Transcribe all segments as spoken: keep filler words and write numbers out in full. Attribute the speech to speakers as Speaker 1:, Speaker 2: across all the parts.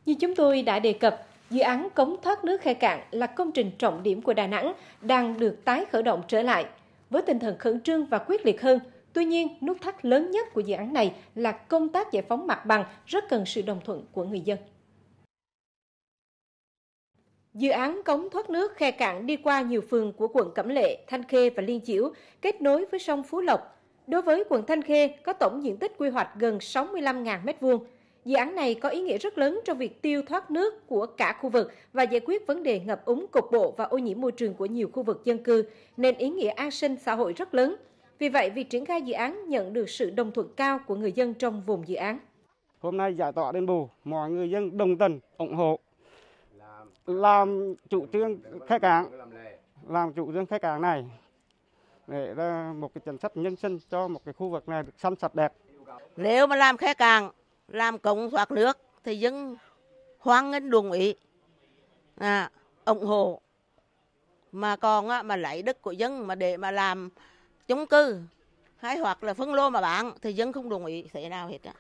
Speaker 1: Như chúng tôi đã đề cập, dự án cống thoát nước Khe Cạn là công trình trọng điểm của Đà Nẵng đang được tái khởi động trở lại với tinh thần khẩn trương và quyết liệt hơn. Tuy nhiên, nút thắt lớn nhất của dự án này là công tác giải phóng mặt bằng rất cần sự đồng thuận của người dân. Dự án cống thoát nước Khe Cạn đi qua nhiều phường của quận Cẩm Lệ, Thanh Khê và Liên Chiểu, kết nối với sông Phú Lộc. Đối với quận Thanh Khê có tổng diện tích quy hoạch gần sáu mươi lăm nghìn mét vuông. Dự án này có ý nghĩa rất lớn trong việc tiêu thoát nước của cả khu vực và giải quyết vấn đề ngập úng cục bộ và ô nhiễm môi trường của nhiều khu vực dân cư, nên ý nghĩa an sinh xã hội rất lớn. Vì vậy, việc triển khai dự án nhận được sự đồng thuận cao của người dân trong vùng dự án.
Speaker 2: Hôm nay giải tỏa đền bù, mọi người dân đồng tình, ủng hộ, làm chủ trương Khe Cạn, làm chủ trương Khe Cạn này để ra một cái chính sách nhân sinh cho một cái khu vực này được xanh sạch đẹp.
Speaker 3: Nếu mà làm Khe Cạn, làm cống thoát nước thì dân hoan nghênh đồng ý, à, ủng hộ. Mà còn á, mà lấy đất của dân mà để mà làm chung cư hay hoặc là phân lô mà bán thì dân không đồng ý thế nào hết á.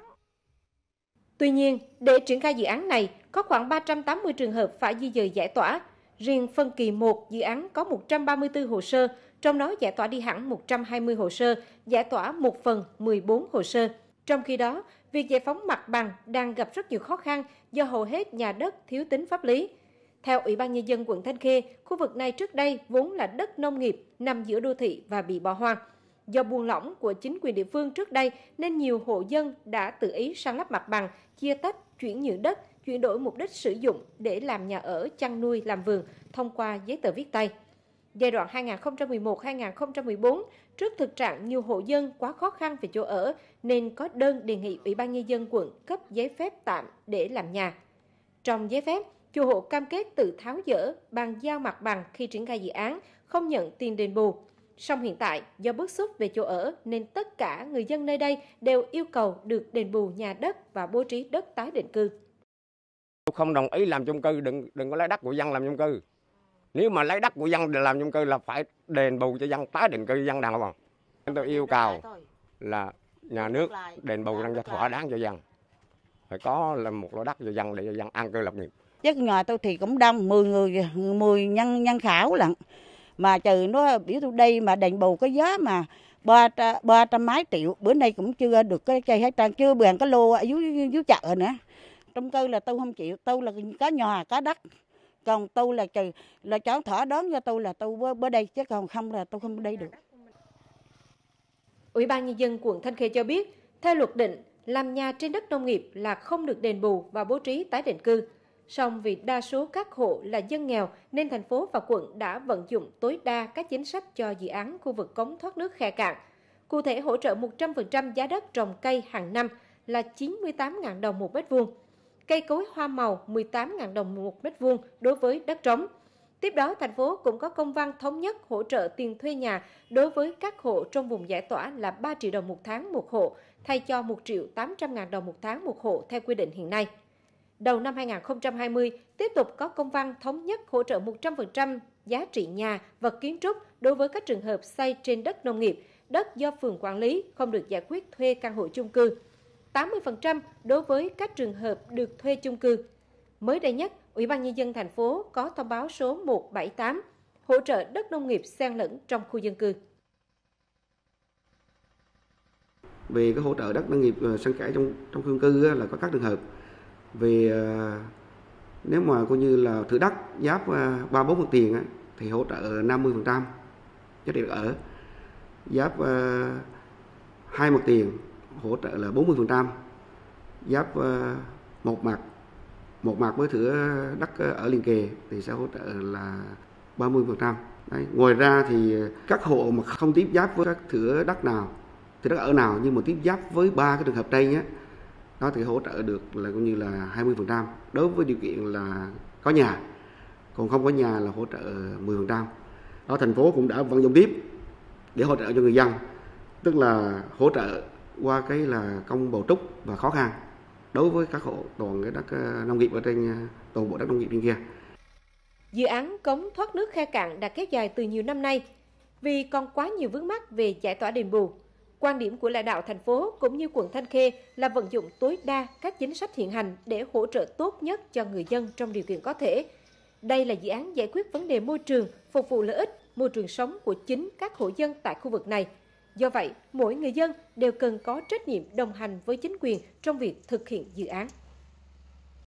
Speaker 1: Tuy nhiên, để triển khai dự án này, có khoảng ba trăm tám mươi trường hợp phải di dời giải tỏa. Riêng phân kỳ một, dự án có một trăm ba mươi tư hồ sơ, trong đó giải tỏa đi hẳn một trăm hai mươi hồ sơ, giải tỏa một phần mười bốn hồ sơ. Trong khi đó, việc giải phóng mặt bằng đang gặp rất nhiều khó khăn do hầu hết nhà đất thiếu tính pháp lý. Theo Ủy ban Nhân dân quận Thanh Khê, khu vực này trước đây vốn là đất nông nghiệp nằm giữa đô thị và bị bỏ hoang. Do buông lỏng của chính quyền địa phương trước đây nên nhiều hộ dân đã tự ý san lấp mặt bằng, chia tách, chuyển nhượng đất, chuyển đổi mục đích sử dụng để làm nhà ở, chăn nuôi, làm vườn thông qua giấy tờ viết tay. Giai đoạn hai nghìn không trăm mười một đến hai nghìn không trăm mười bốn, trước thực trạng nhiều hộ dân quá khó khăn về chỗ ở nên có đơn đề nghị Ủy ban Nhân dân quận cấp giấy phép tạm để làm nhà. Trong giấy phép, chủ hộ cam kết tự tháo dỡ, bàn giao mặt bằng khi triển khai dự án, không nhận tiền đền bù. Song hiện tại, do bức xúc về chỗ ở nên tất cả người dân nơi đây đều yêu cầu được đền bù nhà đất và bố trí đất tái định cư.
Speaker 4: Không đồng ý làm chung cư, đừng đừng có lấy đất của dân làm chung cư. Nếu mà lấy đất của dân để làm chung cư là phải đền bù cho dân, tái định cư dân đàng hoàng. Tôi yêu cầu là nhà nước đền bù cho thỏa đáng cho dân. Phải có là một lô đất cho dân để cho dân an cư lập nghiệp.
Speaker 5: Chứ nhà tôi thì cũng đông, mười người, mười nhân nhân khảo lận. Mà trừ nó biểu tôi đây mà đền bù cái giá mà ba trăm mấy triệu, bữa nay cũng chưa được cái cây hết trơn, chưa bèn cái lô ở dưới dưới chợ nữa. Trong cư là tôi không chịu, tôi là có nhà, có đất. Còn tôi là trừ là cháu thỏa đón cho tôi là tôi bữa đây, chứ còn không là tôi không đây được.
Speaker 1: Ủy ban Nhân dân quận Thanh Khê cho biết, theo luật định, làm nhà trên đất nông nghiệp là không được đền bù và bố trí tái định cư. Song vì đa số các hộ là dân nghèo nên thành phố và quận đã vận dụng tối đa các chính sách cho dự án khu vực cống thoát nước Khe Cạn. Cụ thể hỗ trợ một trăm phần trăm giá đất trồng cây hàng năm là chín mươi tám nghìn đồng một mét vuông. Cây cối hoa màu mười tám nghìn đồng một mét vuông đối với đất trống. Tiếp đó, thành phố cũng có công văn thống nhất hỗ trợ tiền thuê nhà đối với các hộ trong vùng giải tỏa là ba triệu đồng một tháng một hộ, thay cho một triệu tám trăm nghìn đồng một tháng một hộ theo quy định hiện nay. Đầu năm hai nghìn không trăm hai mươi, tiếp tục có công văn thống nhất hỗ trợ một trăm phần trăm giá trị nhà, vật kiến trúc đối với các trường hợp xây trên đất nông nghiệp, đất do phường quản lý không được giải quyết thuê căn hộ chung cư. tám mươi phần trăm đối với các trường hợp được thuê chung cư. Mới đây nhất, Ủy ban Nhân dân thành phố có thông báo số một trăm bảy mươi tám, hỗ trợ đất nông nghiệp xen lẫn trong khu dân cư.
Speaker 6: Về cái hỗ trợ đất nông nghiệp xen kẽ trong trong khu dân cư là có các trường hợp về nếu mà coi như là thửa đất giáp ba bốn mặt tiền thì hỗ trợ năm mươi phần trăm giá trị đất ở, giáp hai mặt tiền hỗ trợ là bốn mươi phần trăm, giáp một mặt một mặt với thửa đất ở liền kề thì sẽ hỗ trợ là ba mươi phần trăm. Đấy. Ngoài ra thì các hộ mà không tiếp giáp với các thửa đất nào, thửa đất ở nào nhưng mà tiếp giáp với ba cái trường hợp trên nhé, đó thì hỗ trợ được là coi như là hai mươi phần trăm đối với điều kiện là có nhà, còn không có nhà là hỗ trợ mười phần trăm. Đó, thành phố cũng đã vận dụng tiếp để hỗ trợ cho người dân, tức là hỗ trợ qua cái là công bổ túc và khó khăn đối với các hộ toàn cái đất nông nghiệp ở trên toàn bộ đất nông nghiệp bên kia.
Speaker 1: Dự án cống thoát nước Khe Cạn đã kéo dài từ nhiều năm nay vì còn quá nhiều vướng mắc về giải tỏa đền bù. Quan điểm của lãnh đạo thành phố cũng như quận Thanh Khê là vận dụng tối đa các chính sách hiện hành để hỗ trợ tốt nhất cho người dân trong điều kiện có thể. Đây là dự án giải quyết vấn đề môi trường, phục vụ lợi ích môi trường sống của chính các hộ dân tại khu vực này. Do vậy, mỗi người dân đều cần có trách nhiệm đồng hành với chính quyền trong việc thực hiện dự án.